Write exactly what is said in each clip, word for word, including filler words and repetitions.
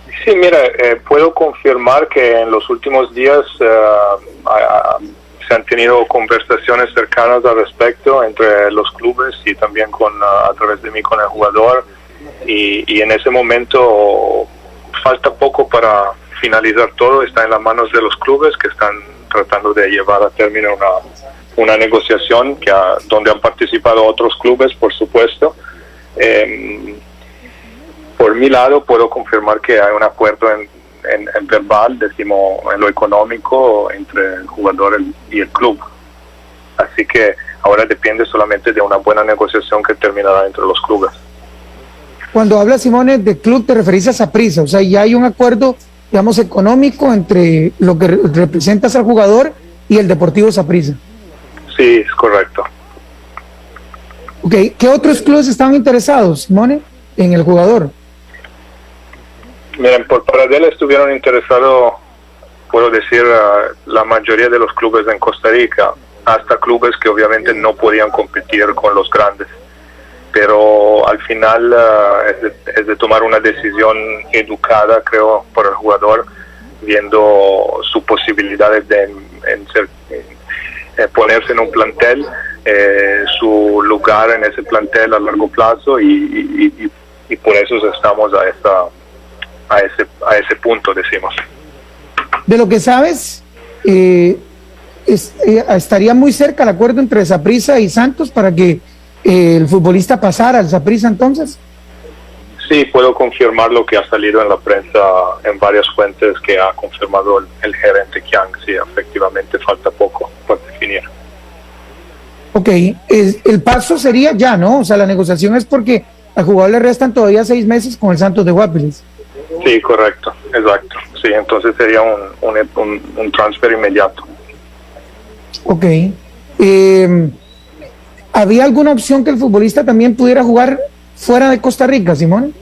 Sí, mira, eh, puedo confirmar que en los últimos días uh, a, a, se han tenido conversaciones cercanas al respecto entre los clubes y también con uh, a través de mí con el jugador y, y en ese momento falta poco para finalizar todo, está en las manos de los clubes que están tratando de llevar a término una, una negociación que ha, donde han participado otros clubes, por supuesto. Eh, Por mi lado puedo confirmar que hay un acuerdo en, en, en verbal, decimos en lo económico, entre el jugador y el club. Así que ahora depende solamente de una buena negociación que terminará entre los clubes. Cuando hablas, Simone, de club, te referís a Saprissa, o sea, ya hay un acuerdo, digamos, económico entre lo que representas al jugador y el Deportivo Saprissa. Sí, es correcto. Ok, ¿qué otros clubes estaban interesados, Simone, en el jugador? Miren, por Pradella estuvieron interesados, puedo decir, uh, la mayoría de los clubes en Costa Rica, hasta clubes que obviamente no podían competir con los grandes. Pero al final uh, es, de, es de tomar una decisión educada, creo, por el jugador, viendo sus posibilidades de en ser, en ponerse en un plantel, eh, su lugar en ese plantel a largo plazo y, y, y, y por eso estamos a esta a ese a ese punto, decimos. De lo que sabes, eh, es, eh, estaría muy cerca el acuerdo entre Saprissa y Santos para que eh, el futbolista pasara al Saprissa entonces. Sí, puedo confirmar lo que ha salido en la prensa en varias fuentes que ha confirmado el, el gerente Kiang. Sí, efectivamente falta poco por definir. Ok, es, el paso sería ya, ¿no? O sea, la negociación es porque al jugador le restan todavía seis meses con el Santos de Guapiles. Sí, correcto, exacto. Sí, entonces sería un, un, un, un transfer inmediato. Ok. Eh, ¿Había alguna opción que el futbolista también pudiera jugar fuera de Costa Rica, Simón?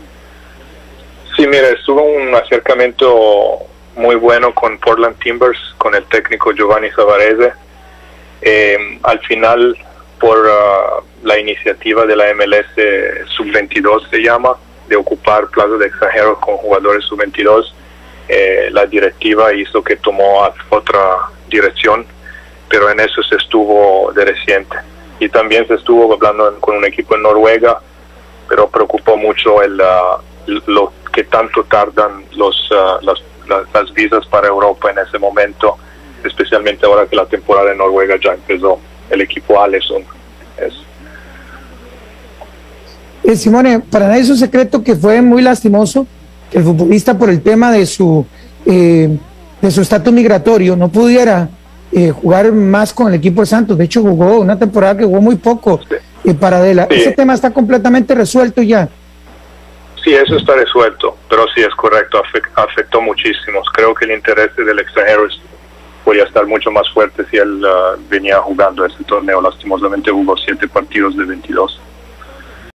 Sí, mira, estuvo un acercamiento muy bueno con Portland Timbers, con el técnico Giovanni Savarese. Eh, al final, por uh, la iniciativa de la M L S sub veintidós se llama, de ocupar plazas de extranjeros con jugadores sub veintidós, eh, la directiva hizo que tomó otra dirección, pero en eso se estuvo de reciente. Y también se estuvo hablando en, con un equipo en Noruega, pero preocupó mucho el, uh, lo que tanto tardan los, uh, las, las, las visas para Europa en ese momento, especialmente ahora que la temporada en Noruega ya empezó. El equipo Aleson es. Eh, Simone, para nadie es un secreto que fue muy lastimoso que el futbolista, por el tema de su eh, de su estatus migratorio, no pudiera eh, jugar más con el equipo de Santos. De hecho, jugó una temporada que jugó muy poco eh, para Pradella. Sí. Ese tema está completamente resuelto ya. Sí, eso está resuelto, pero sí es correcto, afectó muchísimo. Creo que el interés del extranjero podría estar mucho más fuerte si él uh, venía jugando ese torneo. Lastimosamente jugó siete partidos de veintidós.